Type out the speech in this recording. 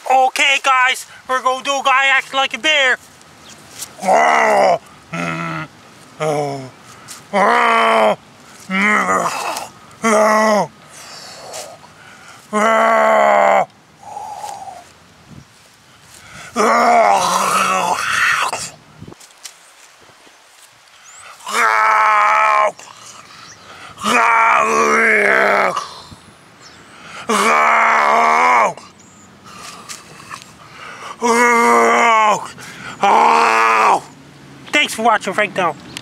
Okay, guys, we're gonna do a guy acting like a bear. Thanks for watching, Frank.